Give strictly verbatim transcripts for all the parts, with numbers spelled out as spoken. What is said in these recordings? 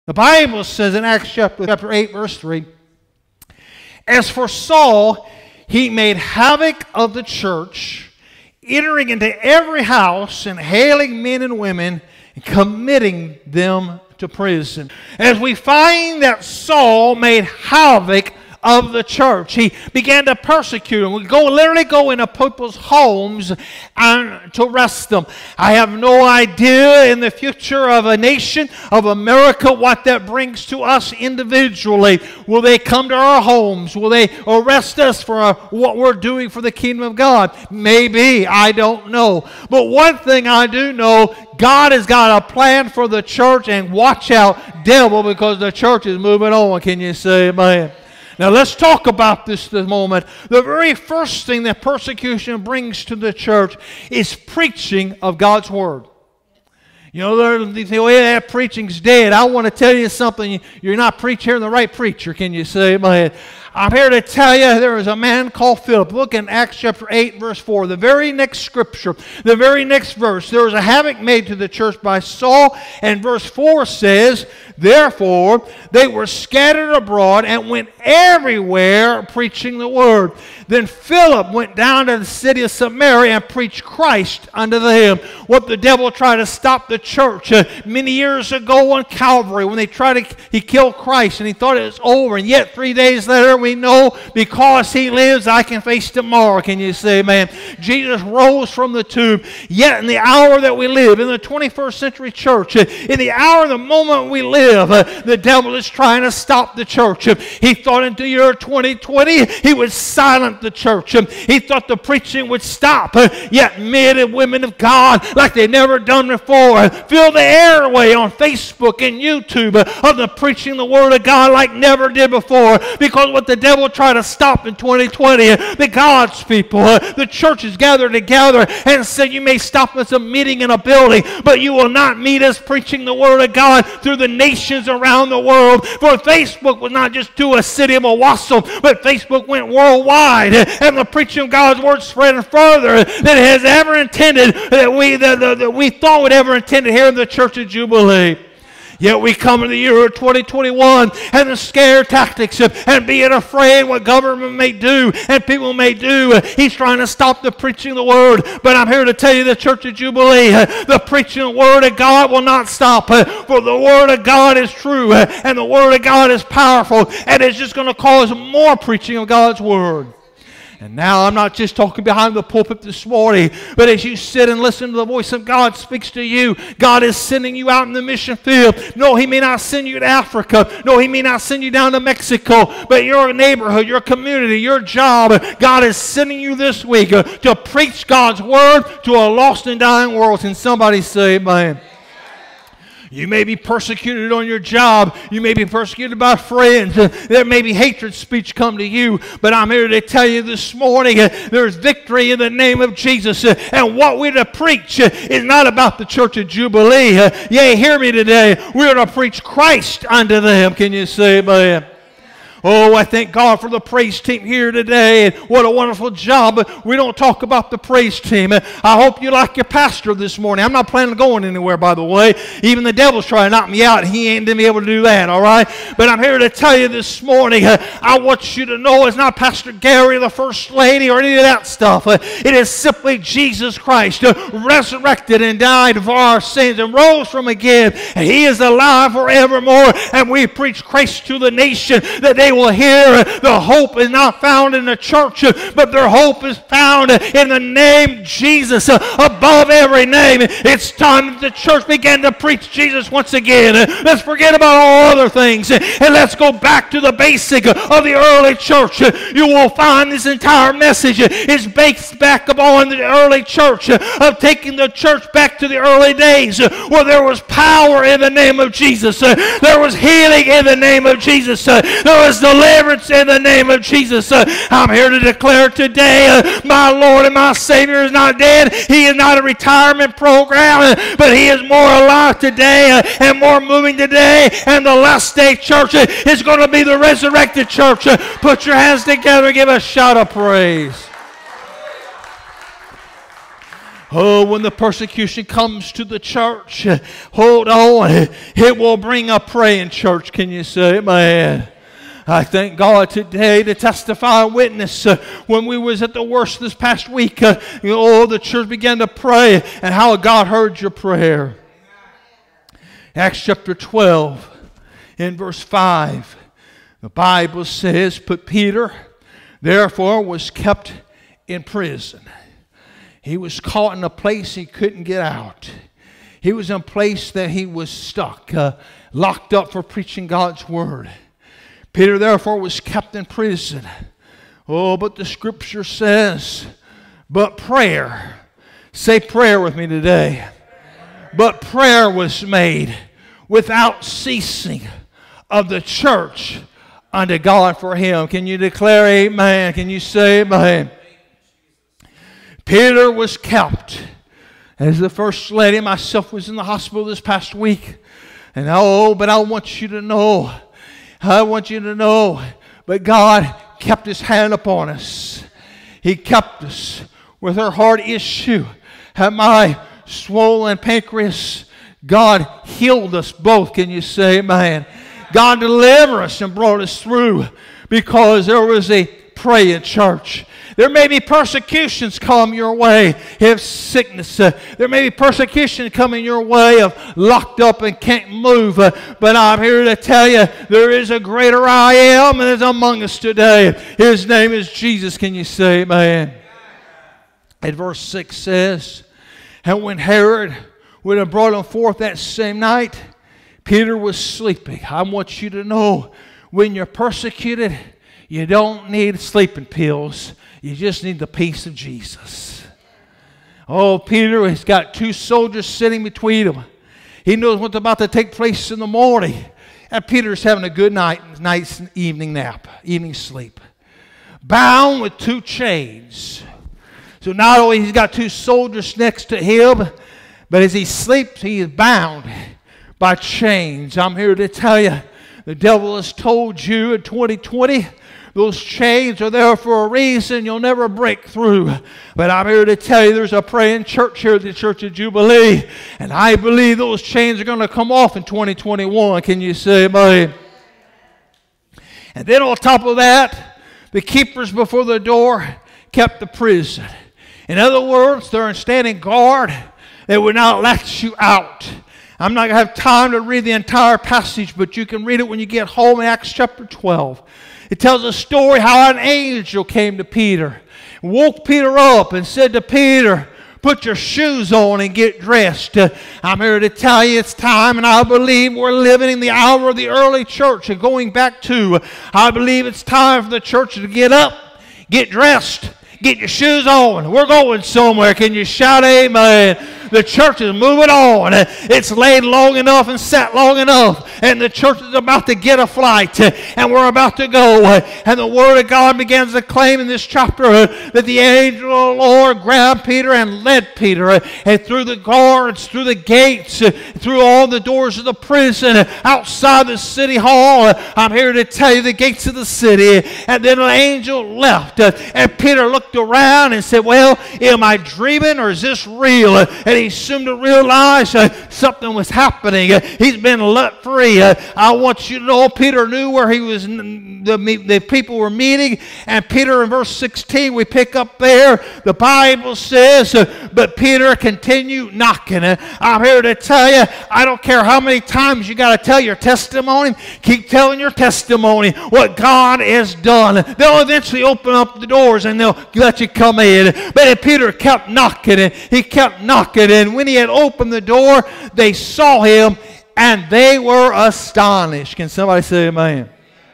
The Bible says in Acts chapter eight, verse three, as for Saul, he made havoc of the church, entering into every house and hailing men and women and committing them to prison. As we find that Saul made havoc of the church, he began to persecute them. We go literally go into people's homes and to arrest them. I have no idea in the future of a nation of America what that brings to us individually. Will they come to our homes? Will they arrest us for uh, what we're doing for the kingdom of God? Maybe. I don't know. But one thing I do know, God has got a plan for the church, and watch out, devil, because the church is moving on. Can you say amen? Now let's talk about this this moment. The very first thing that persecution brings to the church is preaching of God's Word. You know, they say, oh yeah, that preaching's dead. I want to tell you something. You're not preaching the right preacher. Can you say amen? I'm here to tell you there was a man called Philip. Look in Acts chapter eight, verse four. The very next scripture, the very next verse. There was a havoc made to the church by Saul. And verse four says, therefore, they were scattered abroad and went everywhere preaching the word. Then Philip went down to the city of Samaria and preached Christ unto them. What the devil tried to stop the church uh, many years ago on Calvary, when they tried to, he killed Christ and he thought it was over. And yet three days later we know because he lives, I can face tomorrow. Can you say amen? Jesus rose from the tomb. Yet in the hour that we live, in the twenty-first century church, uh, in the hour, the moment we live, uh, the devil is trying to stop the church. Uh, he thought into the year twenty twenty he would silence the church. Uh, he thought the preaching would stop. Uh, yet men and women of God, like they've never done before, uh, fill the airway on Facebook and YouTube uh, of the preaching the Word of God like never did before. Because what the devil tried to stop in twenty twenty, uh, the God's people, uh, the churches gathered together and said, you may stop us a meeting in a building, but you will not meet us preaching the Word of God through the nations around the world. For Facebook was not just to a city of Owasso, but Facebook went worldwide, and the preaching of God's Word spread further than it has ever intended, that we, that, that, that we thought would ever intended here in the Church of Jubilee. Yet we come in the year of twenty twenty-one, and the scare tactics and being afraid what government may do and people may do. He's trying to stop the preaching of the Word. But I'm here to tell you, the Church of Jubilee, the preaching of the Word of God will not stop. For the Word of God is true, and the Word of God is powerful, and it's just going to cause more preaching of God's Word. And now I'm not just talking behind the pulpit this morning, but as you sit and listen to the voice of God speaks to you, God is sending you out in the mission field. No, He may not send you to Africa. No, He may not send you down to Mexico, but your neighborhood, your community, your job, God is sending you this week uh, to preach God's Word to a lost and dying world. Can somebody say amen? You may be persecuted on your job. You may be persecuted by friends. There may be hatred speech come to you. But I'm here to tell you this morning, uh, there's victory in the name of Jesus. Uh, and what we're to preach uh, is not about the Church of Jubilee. Uh, yea, hear me today. We're to preach Christ unto them. Can you say amen? Oh, I thank God for the praise team here today. And what a wonderful job. But we don't talk about the praise team. I hope you like your pastor this morning. I'm not planning on going anywhere, by the way. Even the devil's trying to knock me out. He ain't going to be able to do that, all right? But I'm here to tell you this morning, uh, I want you to know it's not Pastor Gary, the First Lady, or any of that stuff. Uh, it is simply Jesus Christ, uh, resurrected and died for our sins and rose from again. And He is alive forevermore. And we preach Christ to the nation, that they will hear the hope is not found in the church, but their hope is found in the name Jesus above every name. It's time that the church began to preach Jesus once again. Let's forget about all other things and let's go back to the basic of the early church. You will find this entire message is based back upon the early church, of taking the church back to the early days where there was power in the name of Jesus. There was healing in the name of Jesus. There was deliverance in the name of Jesus. Uh, I'm here to declare today, uh, my Lord and my Savior is not dead. He is not a retirement program, uh, but He is more alive today uh, and more moving today. And the last day church uh, is going to be the resurrected church. Uh, put your hands together and give a shout of praise. Oh, when the persecution comes to the church, hold on, it will bring a praying church. Can you say amen? I thank God today to testify and witness. Uh, when we was at the worst this past week, uh, you know, oh, the church began to pray and how God heard your prayer. Acts chapter twelve, in verse five, the Bible says, but Peter, therefore, was kept in prison. He was caught in a place he couldn't get out. He was in a place that he was stuck, uh, locked up for preaching God's word. Peter, therefore, was kept in prison. Oh, but the scripture says, but prayer, say prayer with me today. But prayer was made without ceasing of the church unto God for him. Can you declare amen? Can you say amen? Peter was kept. As the first lady, myself was in the hospital this past week. And oh, but I want you to know, I want you to know, but God kept his hand upon us. He kept us with our heart issue. Had my swollen pancreas, God healed us both. Can you say amen? God delivered us and brought us through because there was a praying church. There may be persecutions come your way, if sickness. Uh, there may be persecution coming your way of locked up and can't move. Uh, but I'm here to tell you, there is a greater I am that is among us today. His name is Jesus. Can you say amen? And verse six says, and when Herod would have brought him forth that same night, Peter was sleeping. I want you to know, when you're persecuted, you don't need sleeping pills. You just need the peace of Jesus. Oh, Peter has got two soldiers sitting between him. He knows what's about to take place in the morning. And Peter's having a good night, nice evening nap, evening sleep. Bound with two chains. So not only he's got two soldiers next to him, but as he sleeps, he is bound by chains. I'm here to tell you, the devil has told you in twenty twenty, those chains are there for a reason. You'll never break through. But I'm here to tell you, there's a praying church here at the Church of Jubilee. And I believe those chains are going to come off in twenty twenty-one. Can you say amen? And then on top of that, the keepers before the door kept the prison. In other words, they're standing guard. They would not let you out. I'm not going to have time to read the entire passage, but you can read it when you get home in Acts chapter twelve. It tells a story how an angel came to Peter, woke Peter up and said to Peter, put your shoes on and get dressed. Uh, I'm here to tell you it's time, and I believe we're living in the hour of the early church and going back to. I believe it's time for the church to get up, get dressed, get your shoes on. We're going somewhere. Can you shout amen? The church is moving on. It's laid long enough and sat long enough. And the church is about to get a flight. And we're about to go. And the Word of God begins to claim in this chapter that the angel of the Lord grabbed Peter and led Peter. And through the guards, through the gates, through all the doors of the prison, outside the city hall. I'm here to tell you the gates of the city. And then an angel left. And Peter looked around and said, well, am I dreaming or is this real? And he seemed to realize uh, something was happening. Uh, he's been let free. Uh, I want you to know Peter knew where he was. The, the people were meeting. And Peter in verse sixteen, we pick up there. The Bible says, uh, but Peter continued knocking. Uh, I'm here to tell you, I don't care how many times you got to tell your testimony. Keep telling your testimony what God has done. They'll eventually open up the doors and they'll let you come in. But if Peter kept knocking, and he kept knocking. And when he had opened the door, they saw him and they were astonished. Can somebody say amen?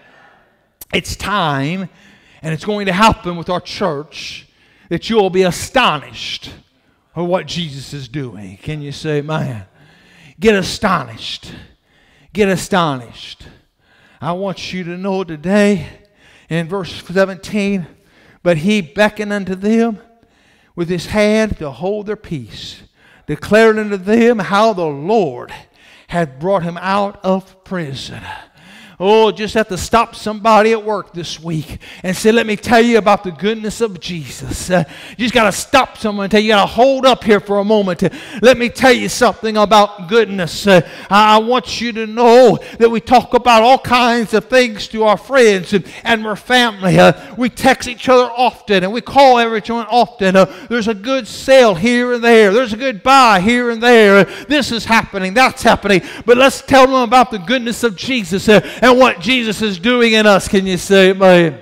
It's time, and it's going to happen with our church, that you will be astonished at what Jesus is doing. Can you say amen? Get astonished. Get astonished. I want you to know today, in verse seventeen, but he beckoned unto them with his hand to hold their peace, declared unto them how the Lord had brought him out of prison. Oh, just have to stop somebody at work this week and say, let me tell you about the goodness of Jesus. Uh, you just got to stop someone and tell you, you got to hold up here for a moment. To, let me tell you something about goodness. Uh, I want you to know that we talk about all kinds of things to our friends and, and our family. Uh, we text each other often and we call everyone often. Uh, there's a good sale here and there. There's a good buy here and there. Uh, this is happening. That's happening. But let's tell them about the goodness of Jesus. Uh, And what Jesus is doing in us. Can you say amen?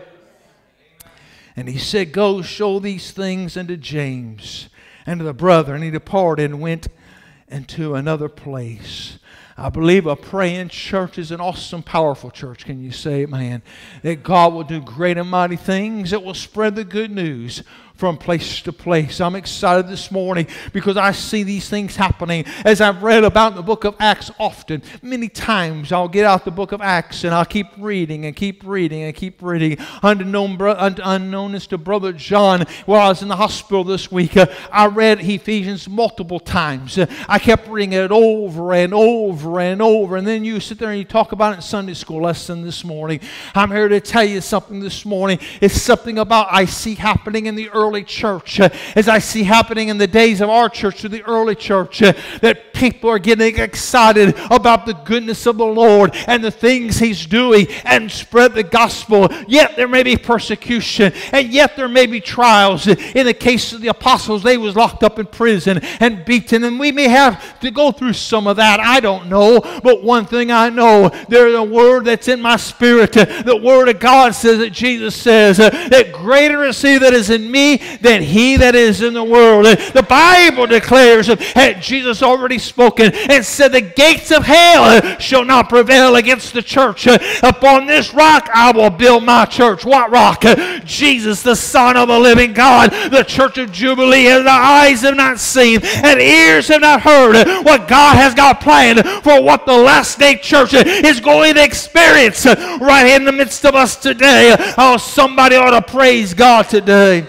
And he said, go show these things unto James and to the brother. And he departed and went into another place. I believe a praying church is an awesome, powerful church. Can you say amen? That God will do great and mighty things. That will spread the good news from place to place. I'm excited this morning because I see these things happening. As I've read about the book of Acts often, many times I'll get out the book of Acts and I'll keep reading and keep reading and keep reading. Unknown, unknown as to Brother John, while I was in the hospital this week, uh, I read Ephesians multiple times. Uh, I kept reading it over and over and over. And then you sit there and you talk about it in Sunday school lesson this morning. I'm here to tell you something this morning. It's something about I see happening in the early early church, uh, as I see happening in the days of our church to the early church, uh, that people are getting excited about the goodness of the Lord and the things He's doing and spread the gospel. Yet there may be persecution, and yet there may be trials. In the case of the apostles, they was locked up in prison and beaten, and we may have to go through some of that. I don't know, but one thing I know, there's a word that's in my spirit. Uh, the word of God says that Jesus says uh, that greater is He that is in me than he that is in the world. The Bible declares that Jesus already spoken and said the gates of hell shall not prevail against the church. Upon this rock I will build my church. What rock? Jesus, the Son of the living God. The church of Jubilee, and the eyes have not seen and ears have not heard what God has got planned for what the last day church is going to experience right in the midst of us today. Oh, somebody ought to praise God today.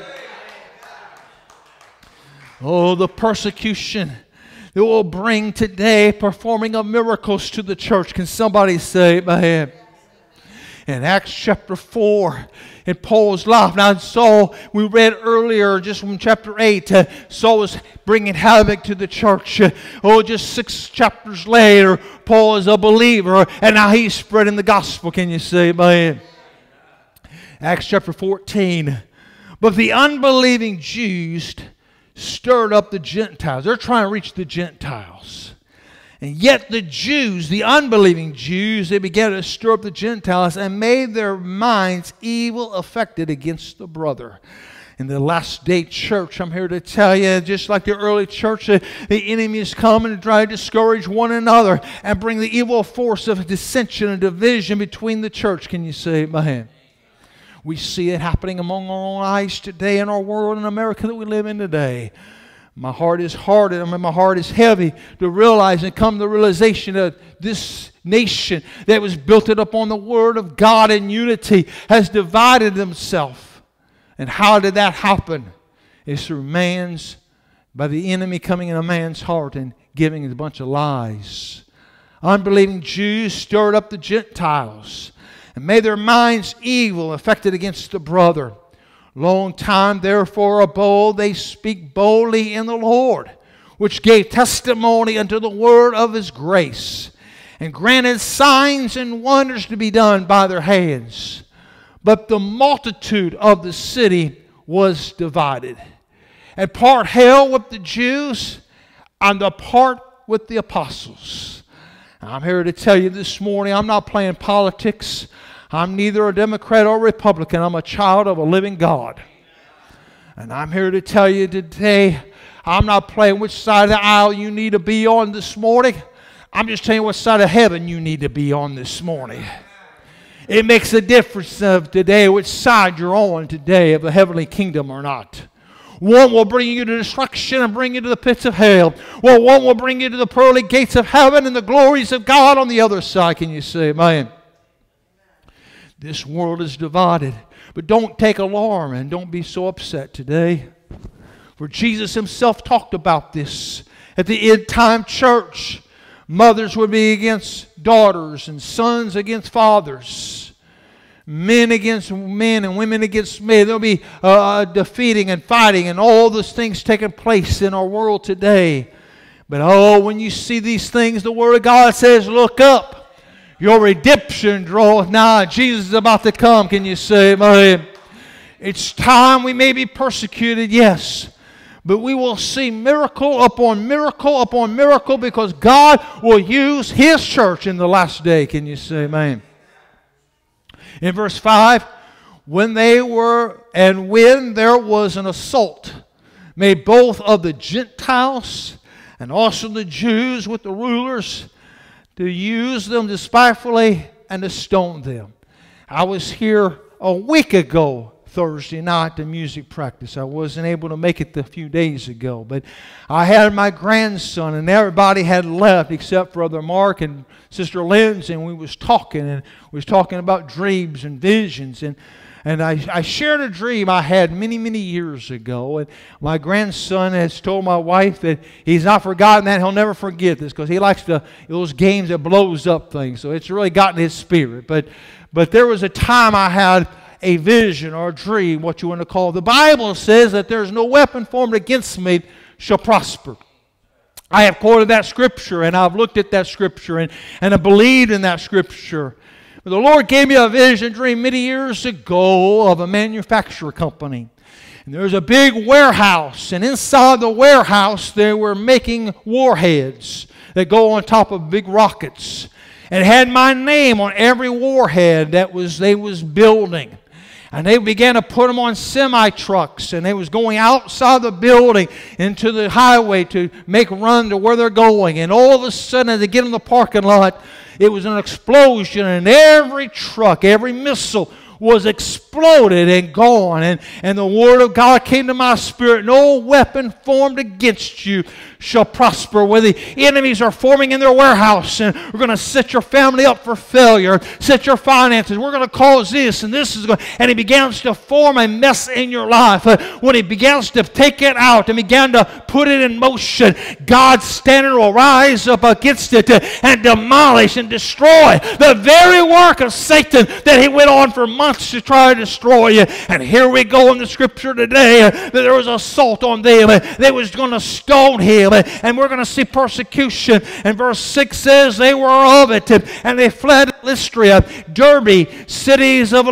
Oh, the persecution that will bring today performing of miracles to the church. Can somebody say amen? In Acts chapter four, in Paul's life. Now, Saul, we read earlier, just from chapter eight, uh, Saul was bringing havoc to the church. Uh, oh, just six chapters later, Paul is a believer, and now he's spreading the gospel. Can you say amen? Acts chapter fourteen. But the unbelieving Jews stirred up the Gentiles. They're trying to reach the Gentiles. And yet the Jews, the unbelieving Jews, they began to stir up the Gentiles and made their minds evil affected against the brother. In the last day church, I'm here to tell you, just like the early church, the enemy is coming to try to discourage one another and bring the evil force of dissension and division between the church. Can you say amen? We see it happening among our own eyes today in our world in America that we live in today. My heart is hardened. I mean, my heart is heavy to realize and come to the realization that this nation that was built up on the Word of God in unity has divided themselves. And how did that happen? It's through man's, by the enemy coming in a man's heart and giving a bunch of lies. Unbelieving Jews stirred up the Gentiles and made their minds evil, affected against the brother. Long time therefore abode they speak boldly in the Lord, which gave testimony unto the word of His grace, and granted signs and wonders to be done by their hands. But the multitude of the city was divided, and part held with the Jews, and a part with the apostles. I'm here to tell you this morning, I'm not playing politics. I'm neither a Democrat or Republican. I'm a child of a living God. And I'm here to tell you today, I'm not playing which side of the aisle you need to be on this morning. I'm just telling you what side of heaven you need to be on this morning. It makes a difference of today which side you're on today of the heavenly kingdom or not. One will bring you to destruction and bring you to the pits of hell. Well, one will bring you to the pearly gates of heaven and the glories of God on the other side. Can you say amen? This world is divided. But don't take alarm and don't be so upset today. For Jesus Himself talked about this. At the end time church, mothers would be against daughters and sons against fathers, men against men and women against men. There'll be uh, defeating and fighting and all those things taking place in our world today. But oh, when you see these things, the Word of God says, look up. Your redemption draweth nigh. Jesus is about to come. Can you say amen? It's time. We may be persecuted, yes. But we will see miracle upon miracle upon miracle because God will use His church in the last day. Can you say amen? In verse five, when they were, and when there was an assault made both of the Gentiles and also the Jews with the rulers to use them despitefully and to stone them. I was here a week ago, Thursday night, to music practice. I wasn't able to make it a few days ago, but I had my grandson, and everybody had left except for Brother Mark and Sister Lindsay, and we was talking, and we was talking about dreams and visions, and And I, I shared a dream I had many, many years ago. And my grandson has told my wife that he's not forgotten that. He'll never forget this because he likes to, those games that blows up things. So it's really gotten his spirit. But, but there was a time I had a vision or a dream, what you want to call it. The Bible says that there's no weapon formed against me shall prosper. I have quoted that scripture, and I've looked at that scripture, and, and I believed in that scripture. The Lord gave me a vision dream many years ago of a manufacturer company. And there was a big warehouse, and inside the warehouse they were making warheads that go on top of big rockets. And it had my name on every warhead that was they was building. And they began to put them on semi-trucks, and they was going outside the building into the highway to make a run to where they're going. And all of a sudden, as they get in the parking lot, it was an explosion, and every truck, every missile was exploded and gone. And, and the Word of God came to my spirit. No weapon formed against you shall prosper. Where the enemies are forming in their warehouse, and we're going to set your family up for failure, set your finances. We're going to cause this, and this is going. And he begins to form a mess in your life. Uh, when he begins to take it out and began to put it in motion, God's standard will rise up against it uh, and demolish and destroy the very work of Satan that he went on for months to try to destroy you. And here we go in the scripture today uh, that there was assault on them. Uh, they was going to stone him, uh, and we're going to see persecution. And verse six says they were of it, uh, and they fled Lystra, Derbe, cities of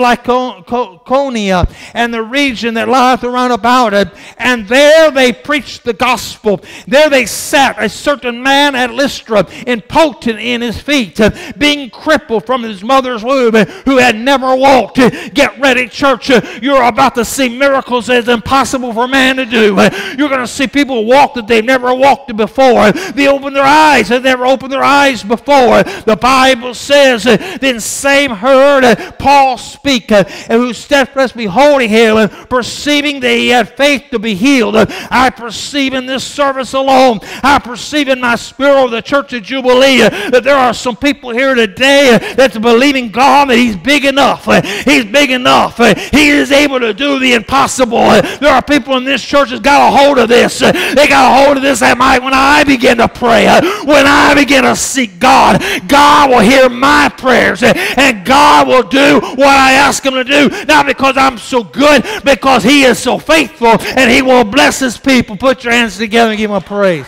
Lycaonia, and the region that lieth around about it. And there they preached the gospel. There they sat, a certain man at Lystra, impotent in his feet, uh, being crippled from his mother's womb, uh, who had never walked. Get ready, church. You're about to see miracles that is impossible for man to do. You're going to see people walk that they've never walked before. They open their eyes. They've never opened their eyes before. The Bible says, then same heard Paul speak, and who steadfast beholding him, and perceiving that he had faith to be healed. I perceive in this service alone, I perceive in my spirit of the church of Jubilee, that there are some people here today that's believing God that He's big enough. He's big enough. He is able to do the impossible. There are people in this church that's got a hold of this. They got a hold of this. When I begin to pray, when I begin to seek God, God will hear my prayers, and God will do what I ask Him to do. Not because I'm so good, because He is so faithful, and He will bless His people. Put your hands together and give Him a praise.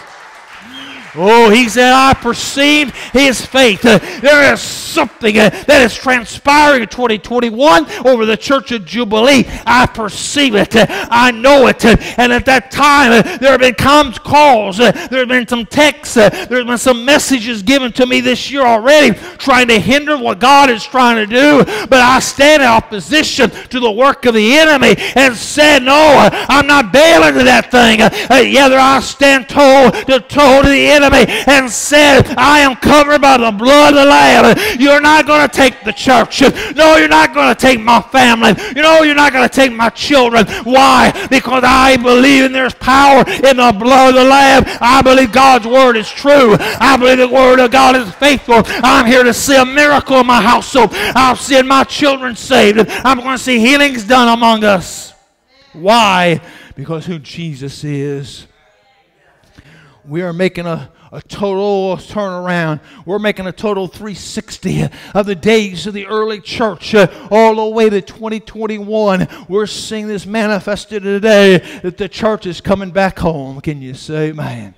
Oh, he said, I perceived his faith. Uh, there is something uh, that is transpiring in twenty twenty-one over the Church of Jubilee. I perceive it. Uh, I know it. Uh, and at that time, uh, there have been comms calls. Uh, there have been some texts. Uh, there have been some messages given to me this year already trying to hinder what God is trying to do. But I stand in opposition to the work of the enemy and said, no, uh, I'm not bailing to that thing. Uh, uh, yeah, I stand toe to toe to the enemy and said, I am covered by the blood of the Lamb. You're not going to take the church. No, you're not going to take my family. You know, you're not going to take my children. Why? Because I believe in there's power in the blood of the Lamb. I believe God's word is true. I believe the word of God is faithful. I'm here to see a miracle in my household. I'm seeing my children saved. I'm going to see healings done among us. Why? Because who Jesus is. We are making a A total turnaround. We're making a total three sixty of the days of the early church, uh, all the way to twenty twenty-one. We're seeing this manifested today, that the church is coming back home. Can you say amen?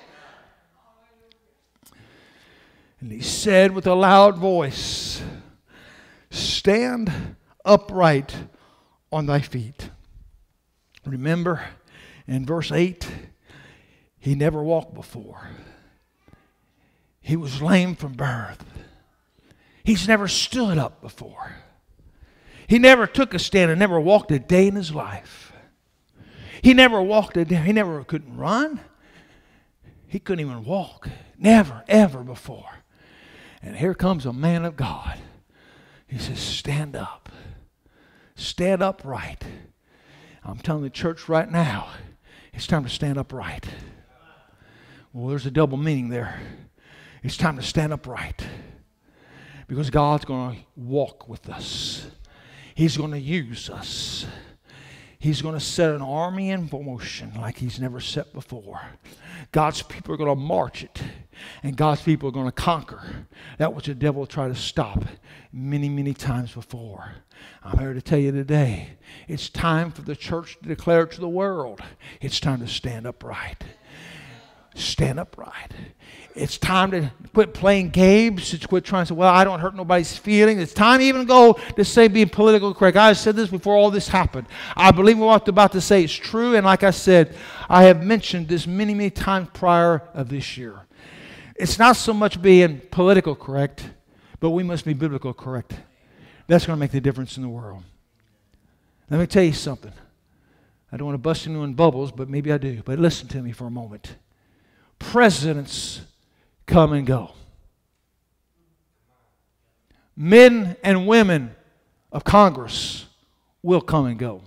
And he said with a loud voice, stand upright on thy feet. Remember, in verse eight, he never walked before. He was lame from birth. He's never stood up before. He never took a stand and never walked a day in his life. He never walked a day. He never couldn't run. He couldn't even walk. Never, ever before. And here comes a man of God. He says, stand up. Stand upright. I'm telling the church right now, it's time to stand upright. Well, there's a double meaning there. It's time to stand upright. Because God's going to walk with us. He's going to use us. He's going to set an army in motion like He's never set before. God's people are going to march it. And God's people are going to conquer that which the devil tried to stop many, many times before. I'm here to tell you today, it's time for the church to declare to the world, it's time to stand upright. Stand upright. It's time to quit playing games. It's quit trying to say, well, I don't hurt nobody's feelings. It's time to even go to say being politically correct. I said this before all this happened. I believe what I'm about to say is true. And like I said, I have mentioned this many, many times prior of this year. It's not so much being political correct, but we must be biblical correct. That's going to make the difference in the world. Let me tell you something. I don't want to bust anyone bubbles, but maybe I do. But listen to me for a moment. Presidents come and go. Men and women of Congress will come and go.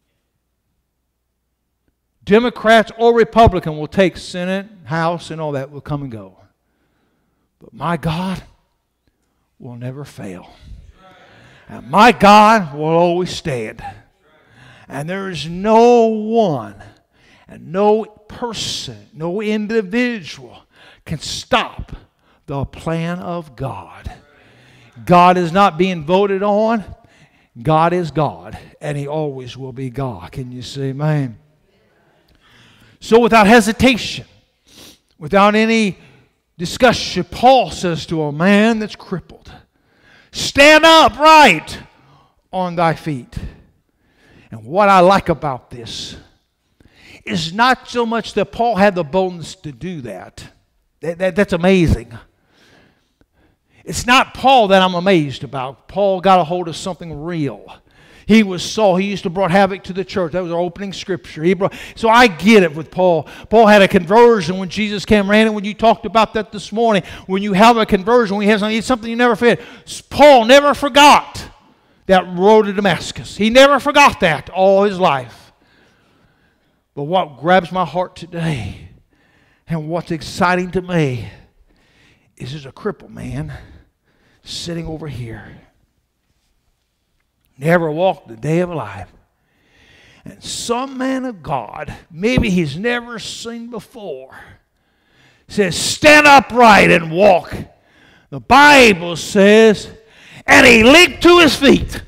Democrats or Republican will take Senate, House, and all that will come and go. But my God will never fail. And my God will always stand. And there is no one and no person, no individual can stop the plan of God. God is not being voted on. God is God, and He always will be God. Can you say amen? So without hesitation, without any discussion, Paul says to a man that's crippled, stand upright on thy feet. And what I like about this is not so much that Paul had the boldness to do that. That, that. That's amazing. It's not Paul that I'm amazed about. Paul got a hold of something real. He was Saul. He used to brought havoc to the church. That was our opening scripture. He brought, so I get it with Paul. Paul had a conversion when Jesus came around, and when you talked about that this morning, when you have a conversion, when you have something, it's something you never forget. Paul never forgot that road to Damascus. He never forgot that all his life. But what grabs my heart today and what's exciting to me is there's a crippled man sitting over here. Never walked a day of life. And some man of God, maybe he's never seen before, says, stand upright and walk. The Bible says, and he leaped to his feet.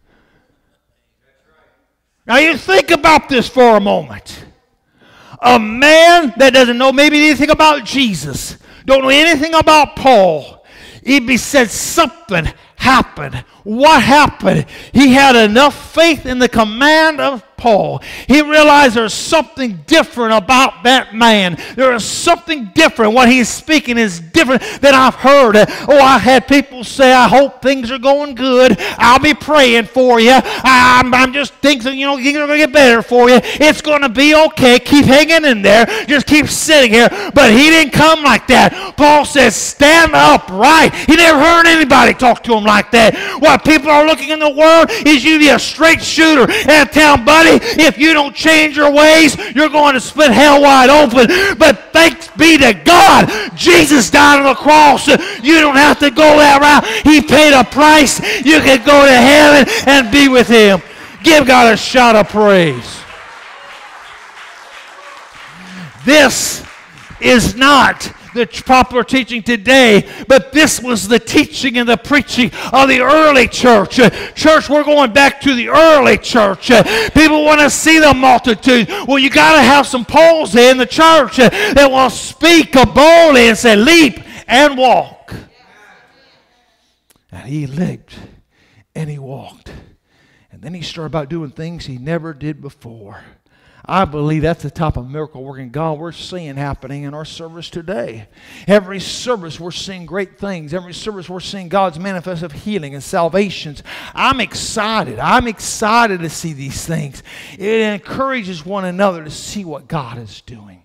Now you think about this for a moment. A man that doesn't know maybe anything about Jesus, don't know anything about Paul, he said something happened. What happened? He had enough faith in the command of Paul. He realized there's something different about that man. There is something different. What he's speaking is different than I've heard. Oh, I had people say, I hope things are going good. I'll be praying for you. I'm, I'm just thinking, you know, things are going to get better for you. It's going to be okay. Keep hanging in there. Just keep sitting here. But he didn't come like that. Paul says, stand upright. He never heard anybody talk to him like that. What people are looking in the world is you to be a straight shooter and tell them, buddy, if you don't change your ways, you're going to split hell wide open. But thanks be to God, Jesus died on the cross. You don't have to go that route. He paid a price. You can go to heaven and be with Him. Give God a shout of praise. This is not the popular teaching today, but this was the teaching and the preaching of the early church. Uh, church, we're going back to the early church. Uh, people want to see the multitude. Well, you got to have some poles in the church uh, that will speak boldly and say, leap and walk. And he leaped and he walked. And then he started about doing things he never did before. I believe that's the type of miracle working God we're seeing happening in our service today. Every service we're seeing great things. Every service we're seeing God's manifest of healing and salvations. I'm excited. I'm excited to see these things. It encourages one another to see what God is doing.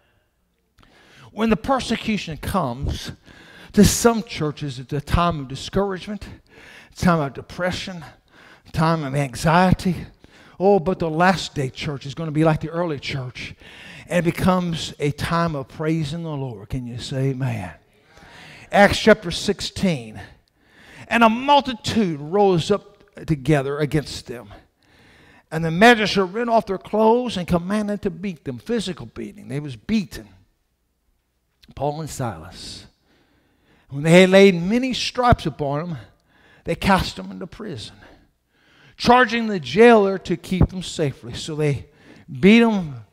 When the persecution comes to some churches, it's a time of discouragement, a time of depression, a time of anxiety. Oh, but the last day church is going to be like the early church. And it becomes a time of praising the Lord. Can you say amen? Acts chapter sixteen. And a multitude rose up together against them. And the magistrate rent off their clothes and commanded to beat them. Physical beating. They was beaten. Paul and Silas. When they had laid many stripes upon them, they cast them into prison, charging the jailer to keep them safely. So they beat them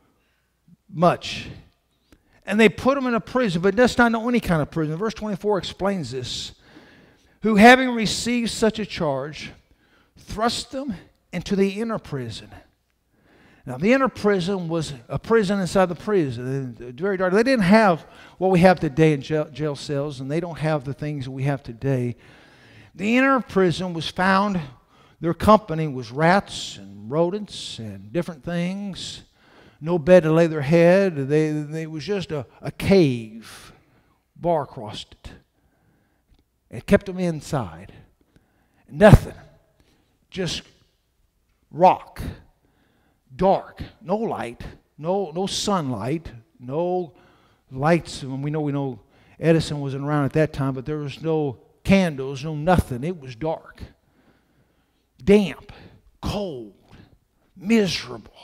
much. And they put them in a prison, but that's not any kind of prison. Verse twenty-four explains this. Who, having received such a charge, thrust them into the inner prison. Now, the inner prison was a prison inside the prison. Very dark. They didn't have what we have today in jail, jail cells, and they don't have the things that we have today. The inner prison was found, their company was rats and rodents and different things. No bed to lay their head. They, they, it was just a, a cave. Bar across it. It kept them inside. Nothing. Just rock. Dark, no light, no no sunlight, no lights. And we know we know Edison wasn't around at that time, but there was no candles, no nothing. It was dark, damp, cold, miserable.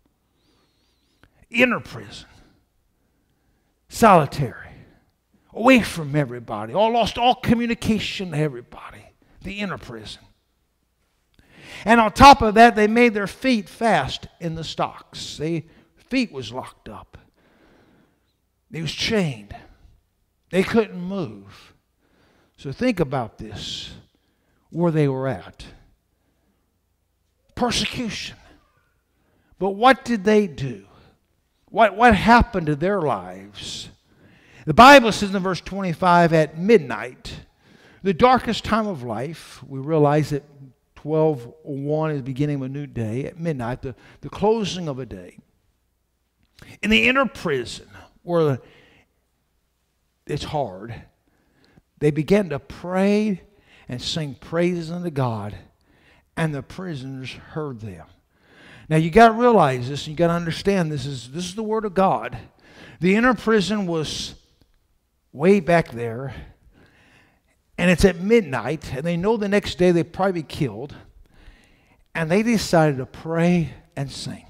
Inner prison, solitary, away from everybody, all lost all communication to everybody. The inner prison. And on top of that, they made their feet fast in the stocks. Their feet was locked up. They was chained. They couldn't move. So think about this, where they were at. Persecution. But what did they do? What, what happened to their lives? The Bible says in verse twenty-five, at midnight, the darkest time of life, we realize that twelve oh one is the beginning of a new day. At midnight, the, the closing of a day. In the inner prison, where it's hard, they began to pray and sing praises unto God, and the prisoners heard them. Now you got to realize this, and you got to understand this is this is the word of God. The inner prison was way back there. And it's at midnight, and they know the next day they'd probably be killed. And they decided to pray and sing.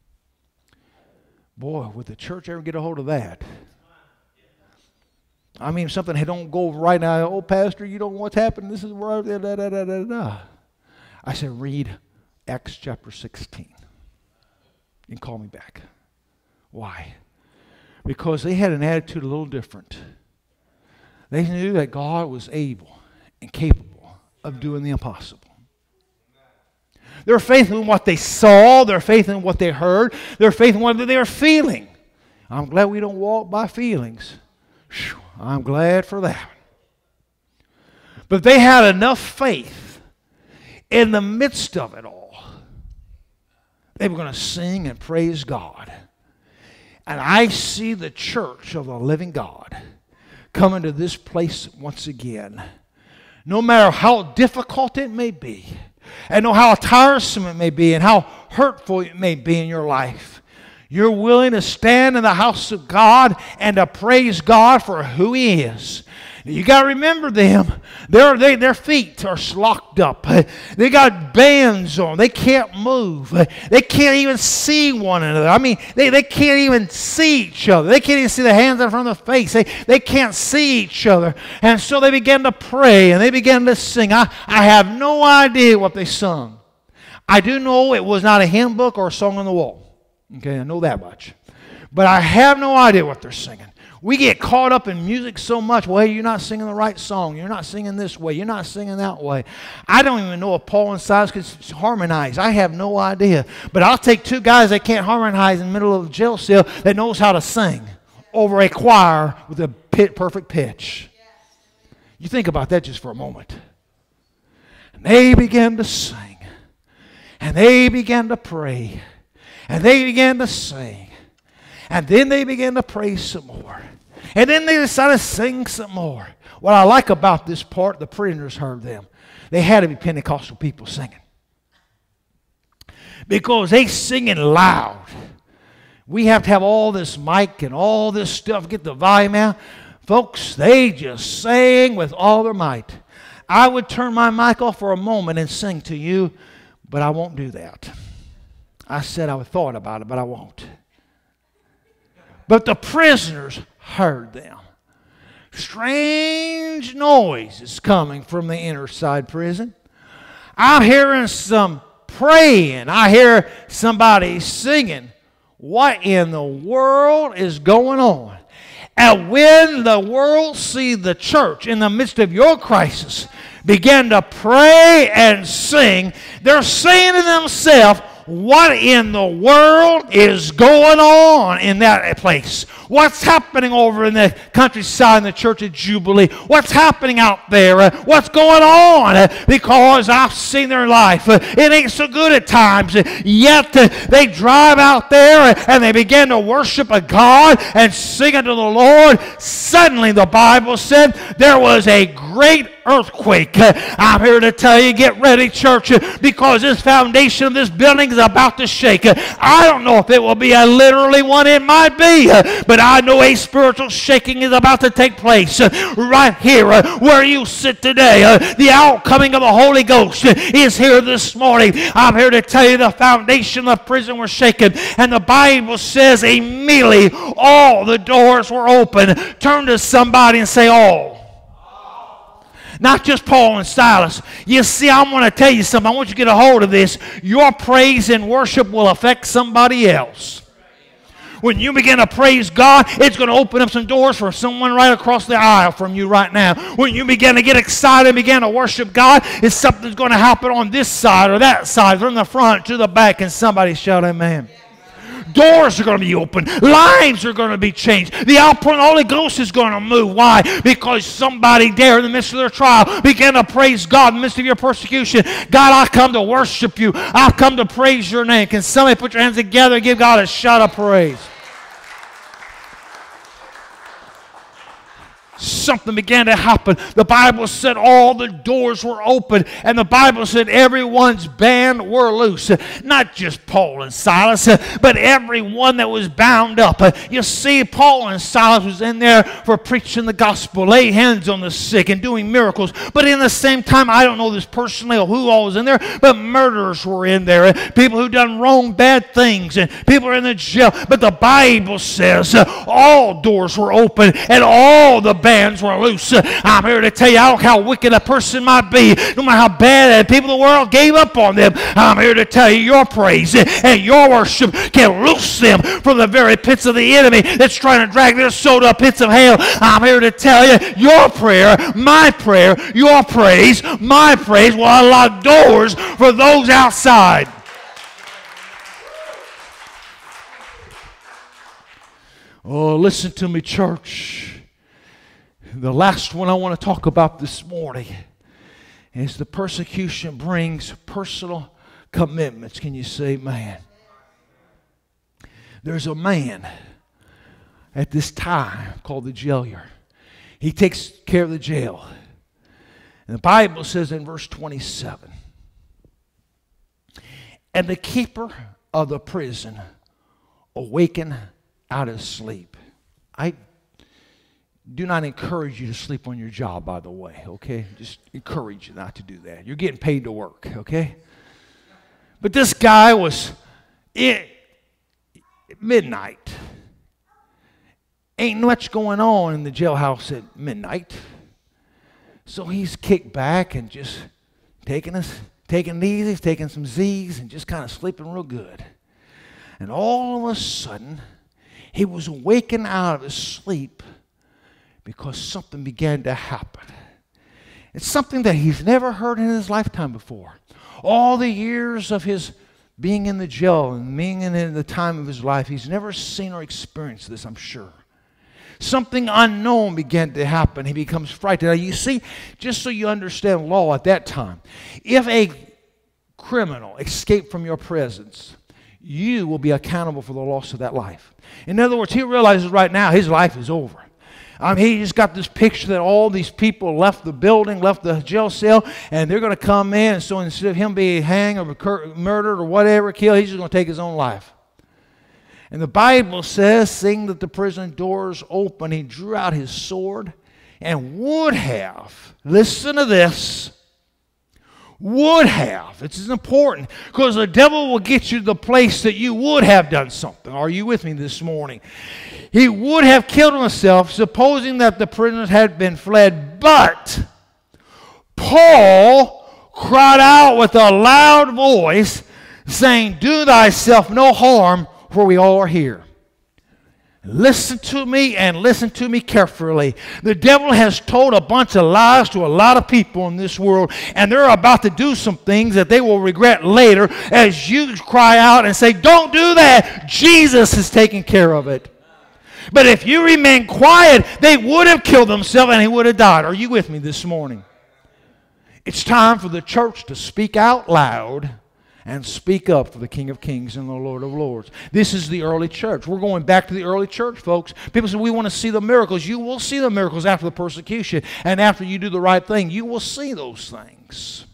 Boy, would the church ever get a hold of that? I mean, something that don't go right now. Oh, Pastor, you don't know what's happened. This is where I... Da, da, da, da, da, da. I said, read Acts chapter sixteen. You can call me back. Why? Because they had an attitude a little different. They knew that God was able and capable of doing the impossible. Their faith in what they saw, their faith in what they heard, their faith in what they were feeling. I'm glad we don't walk by feelings. Whew, I'm glad for that. But they had enough faith in the midst of it all. They were going to sing and praise God. And I see the church of the living God coming to this place once again. No matter how difficult it may be, and know how tiresome it may be, and how hurtful it may be in your life, you're willing to stand in the house of God and to praise God for who He is. You got to remember them. Their, they, their feet are locked up. They got bands on. They can't move. They can't even see one another. I mean, they, they can't even see each other. They can't even see the hands in front of the face. They, they can't see each other. And so they began to pray and they began to sing. I, I have no idea what they sung. I do know it was not a hymn book or a song on the wall. Okay, I know that much. But I have no idea what they're singing. We get caught up in music so much. Well, hey, you're not singing the right song. You're not singing this way. You're not singing that way. I don't even know if Paul and Silas could harmonize. I have no idea. But I'll take two guys that can't harmonize in the middle of a jail cell that knows how to sing over a choir with a pit, perfect pitch. You think about that just for a moment. And they began to sing. And they began to pray. And they began to sing. And then they began to pray some more. And then they decided to sing some more. What I like about this part, the prisoners heard them. They had to be Pentecostal people singing. Because they singing loud. We have to have all this mic and all this stuff, get the volume out. Folks, they just sang with all their might. I would turn my mic off for a moment and sing to you, but I won't do that. I said I thought about it, but I won't. But the prisoners heard them. Strange noise is coming from the inner side prison. I'm hearing some praying. I hear somebody singing. What in the world is going on? And when the world see the church in the midst of your crisis begin to pray and sing, they're saying to themselves, what in the world is going on in that place? What's happening over in the countryside in the church of Jubilee? What's happening out there? Uh, what's going on? Uh, because I've seen their life. Uh, it ain't so good at times. Uh, yet uh, they drive out there uh, and they begin to worship a God and sing unto the Lord. Suddenly, the Bible said, there was a great earthquake. Uh, I'm here to tell you, get ready, church, uh, because this foundation of this building is about to shake. Uh, I don't know if it will be a literally one. It might be. Uh, but I know a spiritual shaking is about to take place uh, right here uh, where you sit today. Uh, the outcoming of the Holy Ghost uh, is here this morning. I'm here to tell you the foundation of the prison was shaken. And the Bible says immediately all the doors were open. Turn to somebody and say all. Not just Paul and Silas. You see, I'm going to tell you something. I want you to get a hold of this. Your praise and worship will affect somebody else. When you begin to praise God, it's going to open up some doors for someone right across the aisle from you right now. When you begin to get excited and begin to worship God, it's something's going to happen on this side or that side, from the front to the back, and somebody shout amen. Doors are going to be open. Lives are going to be changed. The outpouring of the Holy Ghost is going to move. Why? Because somebody there in the midst of their trial began to praise God in the midst of your persecution. God, I come to worship you. I come to praise your name. Can somebody put your hands together and give God a shout of praise? Something began to happen. The Bible said all the doors were open, and the Bible said everyone's band were loose. Not just Paul and Silas, but everyone that was bound up. You see, Paul and Silas was in there for preaching the gospel, laying hands on the sick and doing miracles. But in the same time, I don't know this personally or who all was in there, but murderers were in there. People who done wrong, bad things, and people are in the jail. But the Bible says all doors were open, and all the bands were loose. I'm here to tell you, I don't know how wicked a person might be, no matter how bad people of the world gave up on them. I'm here to tell you, your praise and your worship can loose them from the very pits of the enemy that's trying to drag their soul to pits of hell. I'm here to tell you, your prayer, my prayer, your praise, my praise will unlock doors for those outside. Oh, listen to me, church. The last one I want to talk about this morning is the persecution brings personal commitments. Can you say amen? There's a man at this time called the jailer. He takes care of the jail. And the Bible says in verse twenty-seven, and the keeper of the prison awakened out of sleep. I do not encourage you to sleep on your job, by the way, okay? Just encourage you not to do that. You're getting paid to work, okay? But this guy was at midnight. Ain't much going on in the jailhouse at midnight. So he's kicked back and just taking us, taking it easy, taking some Z's and just kind of sleeping real good. And all of a sudden, he was waking out of his sleep because something began to happen. It's something that he's never heard in his lifetime before. All the years of his being in the jail and being in the time of his life, he's never seen or experienced this, I'm sure. Something unknown began to happen. He becomes frightened. Now, you see, just so you understand law at that time, if a criminal escaped from your presence, you will be accountable for the loss of that life. In other words, he realizes right now his life is over. I mean, he just got this picture that all these people left the building, left the jail cell, and they're going to come in, and so instead of him being hanged or murdered or whatever, killed, he's just going to take his own life. And the Bible says, seeing that the prison doors open, he drew out his sword and would have, listen to this, would have. It's important because the devil will get you to the place that you would have done something. Are you with me this morning? He would have killed himself, supposing that the prisoners had been fled. But Paul cried out with a loud voice, saying, "Do thyself no harm, for we all are here." Listen to me and listen to me carefully. The devil has told a bunch of lies to a lot of people in this world, and they're about to do some things that they will regret later as you cry out and say, "Don't do that. Jesus is taking care of it." But if you remain quiet, they would have killed themselves and he would have died. Are you with me this morning? It's time for the church to speak out loud and speak up for the King of Kings and the Lord of Lords. This is the early church. We're going back to the early church, folks. People say, we want to see the miracles. You will see the miracles after the persecution. And after you do the right thing, you will see those things.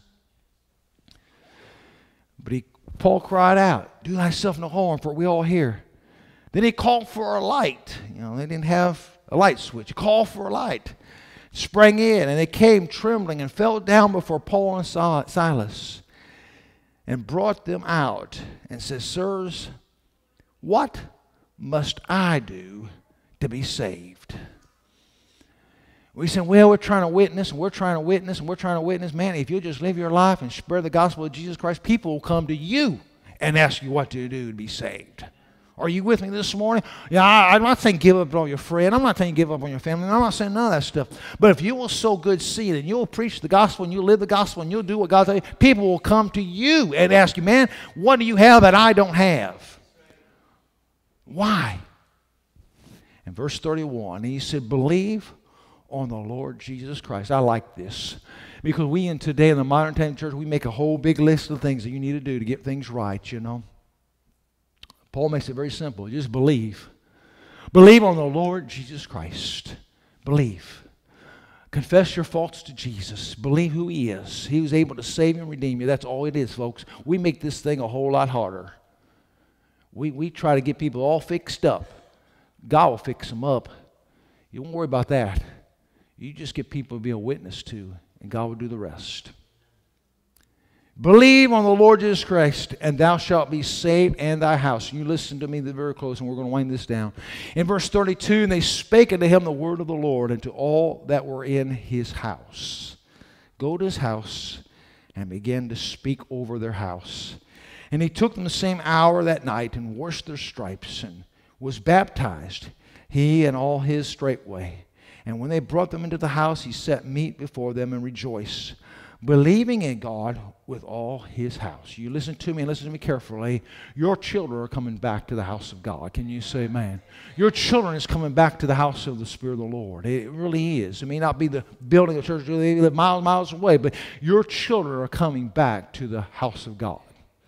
But he, Paul cried out, "Do thyself no harm, for we all here." Then he called for a light. You know, they didn't have a light switch. He called for a light. Sprang in, and they came trembling and fell down before Paul and Silas, and brought them out and said, "Sirs, what must I do to be saved?" We say, well, we're trying to witness, and we're trying to witness, and we're trying to witness. Man, if you just live your life and spread the gospel of Jesus Christ, people will come to you and ask you what to do to be saved. Are you with me this morning? Yeah, I, I'm not saying give up on your friend. I'm not saying give up on your family. I'm not saying none of that stuff. But if you will sow good seed and you'll preach the gospel and you'll live the gospel and you'll do what God tells you, people will come to you and ask you, "Man, what do you have that I don't have?" Why? In verse thirty-one, he said, "Believe on the Lord Jesus Christ." I like this. Because we in today in the modern time church, we make a whole big list of things that you need to do to get things right, you know. Paul makes it very simple. Just believe. Believe on the Lord Jesus Christ. Believe. Confess your faults to Jesus. Believe who He is. He was able to save you and redeem you. That's all it is, folks. We make this thing a whole lot harder. We, we try to get people all fixed up. God will fix them up. You don't worry about that. You just get people to be a witness to, and God will do the rest. Believe on the Lord Jesus Christ, and thou shalt be saved and thy house. You listen to me very close, and we're going to wind this down. In verse thirty-two, and they spake unto him the word of the Lord, and to all that were in his house. Go to his house, and begin to speak over their house. And he took them the same hour that night, and washed their stripes, and was baptized, he and all his straightway. And when they brought them into the house, he set meat before them, and rejoiced, believing in God with all his house. You listen to me and listen to me carefully. Your children are coming back to the house of God. Can you say amen? Your children is coming back to the house of the Spirit of the Lord. It really is. It may not be the building of church. They live miles and miles away, but your children are coming back to the house of God.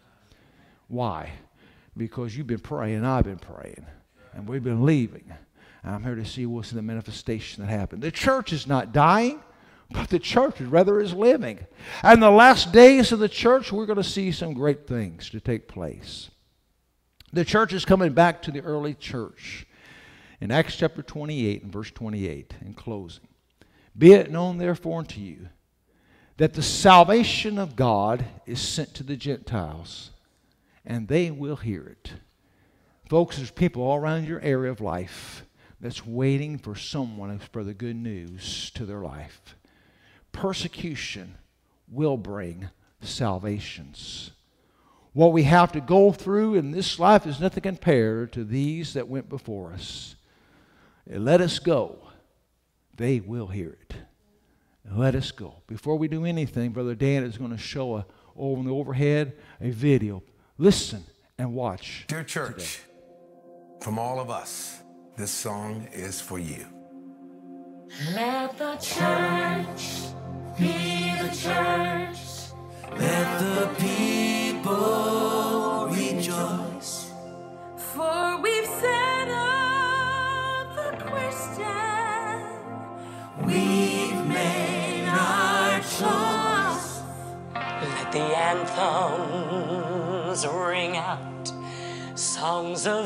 Why? Because you've been praying, I've been praying, and we've been leaving. And I'm here to see what's in the manifestation that happened. The church is not dying, but the church rather is living. And the last days of the church, we're going to see some great things to take place. The church is coming back to the early church. In Acts chapter twenty-eight and verse twenty-eight, in closing. Be it known therefore unto you that the salvation of God is sent to the Gentiles, and they will hear it. Folks, there's people all around your area of life that's waiting for someone to spread the good news to their life. Persecution will bring salvations. What we have to go through in this life is nothing compared to these that went before us. Let us go. They will hear it. Let us go. Before we do anything, Brother Dan is going to show a, over in the overhead a video. Listen and watch. Dear church, today. From all of us, this song is for you. Let the church be the church. Let the people rejoice. For we've settled the question. We've made our choice. Let the anthems ring out. Songs of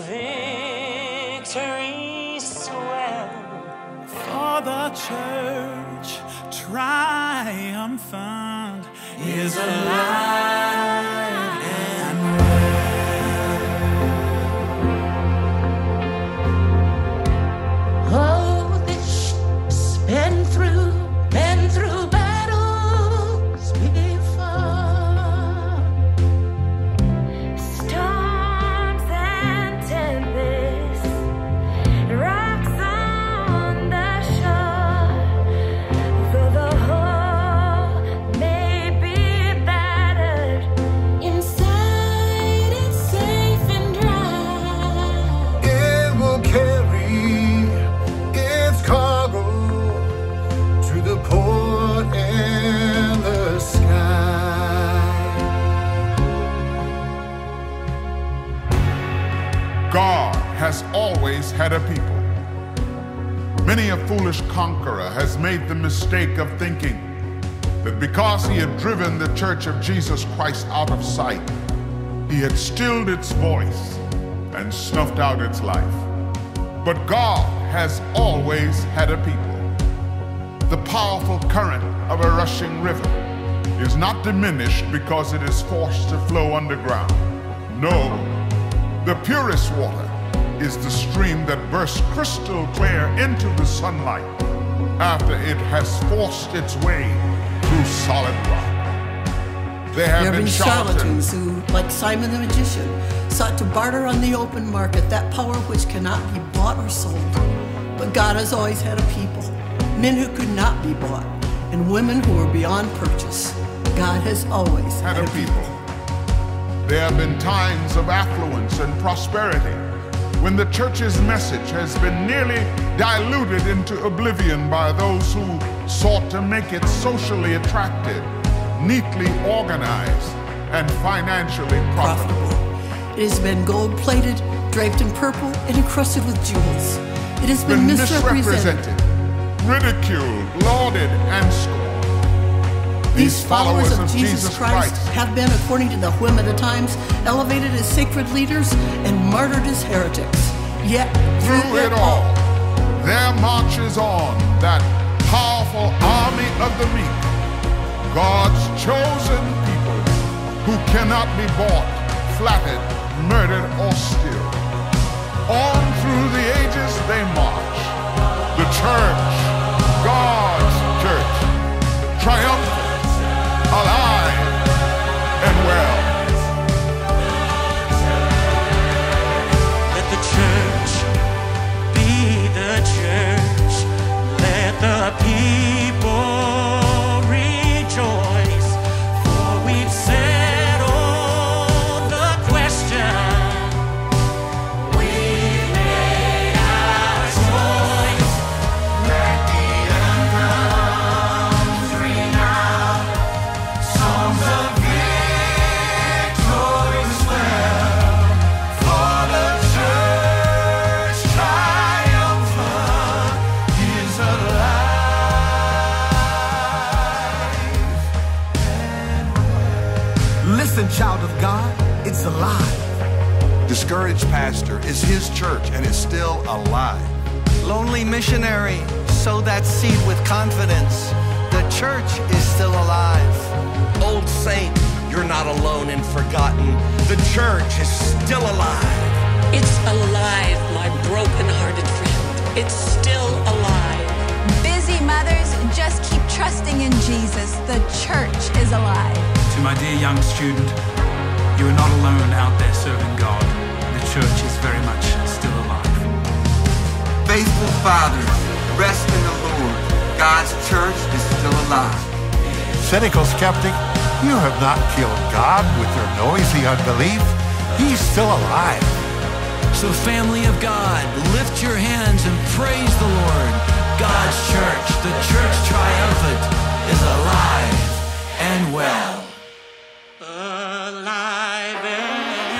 victory swell. For the church triumphant is alive and well. Oh, this ship's been through, been through battles before. Storms and tempests, rocks on the shore. Though the hull may be battered, inside it's safe and dry. It will carry its cargo to the port and the sky. God has always had a people. Many a foolish conqueror has made the mistake of thinking that because he had driven the church of Jesus Christ out of sight, he had stilled its voice and snuffed out its life. But God has always had a people. The powerful current of a rushing river is not diminished because it is forced to flow underground. No, the purest water is the stream that bursts crystal clear into the sunlight after it has forced its way through solid rock. There have There have been been charlatans charlatans who, like Simon the magician, sought to barter on the open market that power which cannot be bought or sold. But God has always had a people, men who could not be bought, and women who were beyond purchase. God has always had a people. There have been times of affluence and prosperity when the church's message has been nearly diluted into oblivion by those who sought to make it socially attractive, neatly organized, and financially profitable. profitable. It has been gold-plated, draped in purple, and encrusted with jewels. It has been, Been misrepresented. misrepresented, ridiculed, lauded, and scorned. These followers of Jesus Christ have been, according to the whim of the times, elevated as sacred leaders and martyred as heretics. Yet, through it all, there marches on that powerful army of the meek, God's chosen people who cannot be bought, flattered, murdered, or stilled. On through the ages they march. The church, God's church, triumphant, alive, and well. Let the church be the church. Let the people rejoice. For we've settled the question. We've made our choice. Let the anthems ring out. Songs of victory swell. For the church triumphant is alive. Listen, child of God, it's alive. Discouraged Pastor is his church and is still alive. Lonely missionary, sow that seed with confidence. The church is still alive. Old saint, you're not alone and forgotten. The church is still alive. It's alive, my broken-hearted friend. It's still alive. Busy mothers, just keep trusting in Jesus. The church is alive. To my dear young student, you are not alone out there serving God. The church is very much still alive. Faithful fathers, rest in the Lord. God's church is still alive. Cynical skeptic, you have not killed God with your noisy unbelief. He's still alive. So family of God, lift your hands and praise the Lord. God's church, the church triumphant, is alive and well. Alive and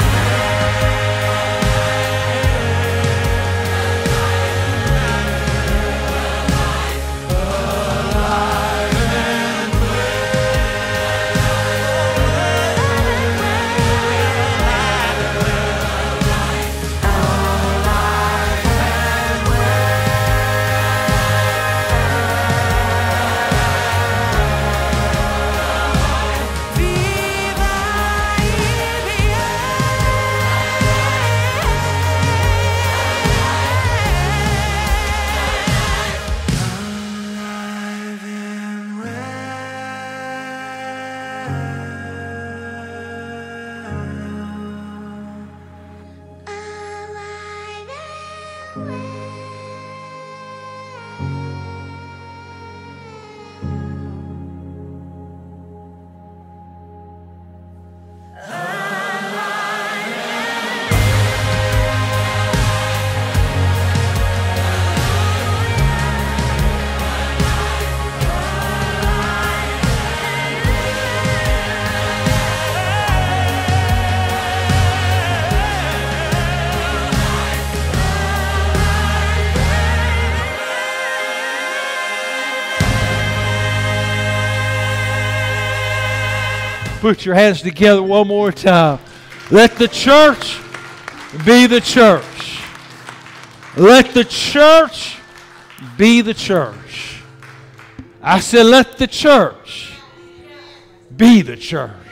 Put your hands together one more time. Let the church be the church. Let the church be the church. I said, let the church be the church.